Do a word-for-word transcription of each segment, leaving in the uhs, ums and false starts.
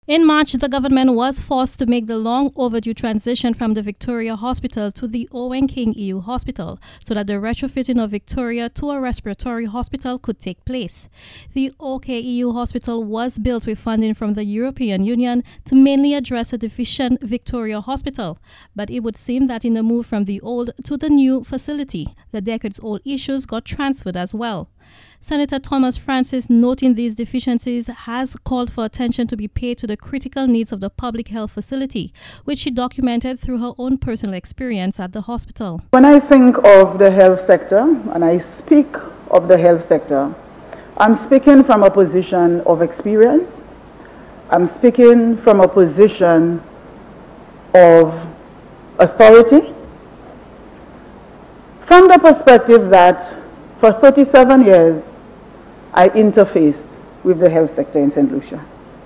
In March, the government was forced to make the long overdue transition from the Victoria Hospital to the O K E U Hospital so that the retrofitting of Victoria to a respiratory hospital could take place. The O K E U Hospital was built with funding from the European Union to mainly address a deficient Victoria Hospital, but it would seem that in the move from the old to the new facility, the decades-old issues got transferred as well. Senator Thomas Francis, noting these deficiencies, has called for attention to be paid to the critical needs of the public health facility, which she documented through her own personal experience at the hospital. When I think of the health sector, and I speak of the health sector, I'm speaking from a position of experience. I'm speaking from a position of authority, from the perspective that for thirty-seven years, I interfaced with the health sector in Saint Lucia.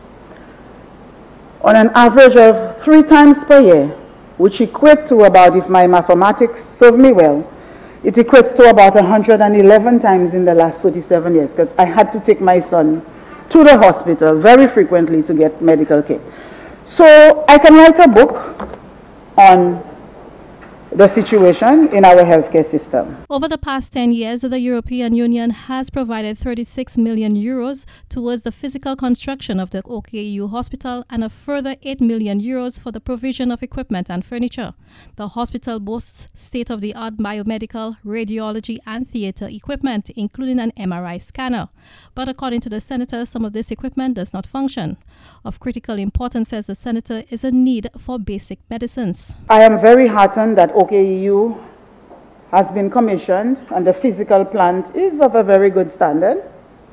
On an average of three times per year, which equates to about, if my mathematics serve me well, it equates to about one hundred eleven times in the last forty-seven years, because I had to take my son to the hospital very frequently to get medical care. So I can write a book on the situation in our healthcare system. Over the past ten years, the European Union has provided thirty-six million euros towards the physical construction of the O K E U hospital and a further eight million euros for the provision of equipment and furniture. The hospital boasts state-of-the-art biomedical, radiology and theatre equipment, including an M R I scanner. But according to the senator, some of this equipment does not function. Of critical importance, says the senator, is a need for basic medicines. I am very heartened that O K E U has been commissioned and the physical plant is of a very good standard.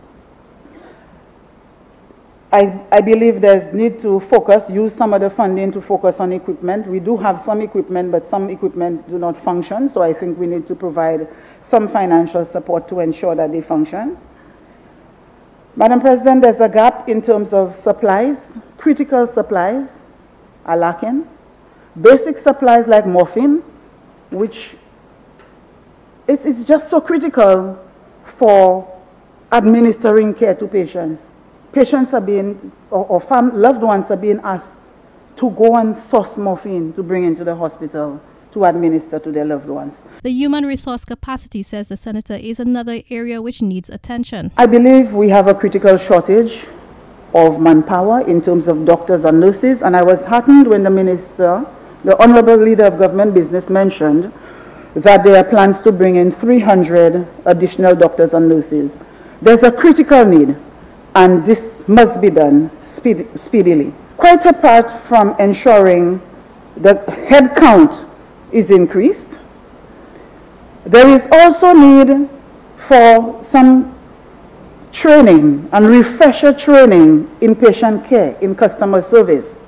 I, I believe there's need to focus, use some of the funding to focus on equipment. We do have some equipment, but some equipment do not function, so I think we need to provide some financial support to ensure that they function. Madam President, there's a gap in terms of supplies. Critical supplies are lacking. Basic supplies like morphine, which is, is just so critical for administering care to patients. Patients are being, or, or fam loved ones are being asked to go and source morphine to bring into the hospital to administer to their loved ones. The human resource capacity, says the senator, is another area which needs attention. I believe we have a critical shortage of manpower in terms of doctors and nurses, and I was heartened when the minister, the Honorable Leader of Government Business, mentioned that there are plans to bring in three hundred additional doctors and nurses. There's a critical need, and this must be done speed, speedily. Quite apart from ensuring that head count is increased, there is also need for some training and refresher training in patient care, in customer service.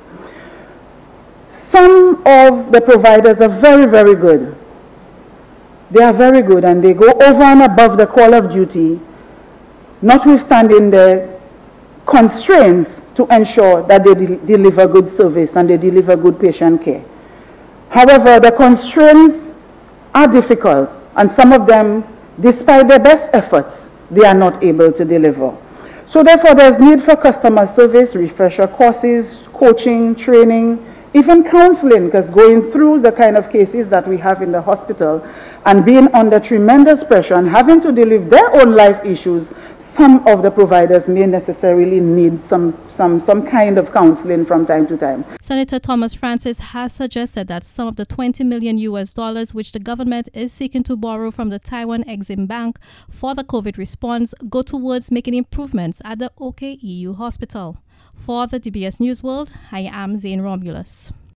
Some of the providers are very, very good. They are very good and they go over and above the call of duty, notwithstanding the constraints, to ensure that they de deliver good service and they deliver good patient care. However, the constraints are difficult, and some of them, despite their best efforts, they are not able to deliver. So therefore, there's need for customer service, refresher courses, coaching, training, even counseling, because going through the kind of cases that we have in the hospital and being under tremendous pressure and having to deal with their own life issues, some of the providers may necessarily need some, some, some kind of counseling from time to time. Senator Thomas Francis has suggested that some of the twenty million U S dollars which the government is seeking to borrow from the Taiwan Exim Bank for the COVID response go towards making improvements at the O K E U hospital. For the D B S News World, I am Zane Romulus.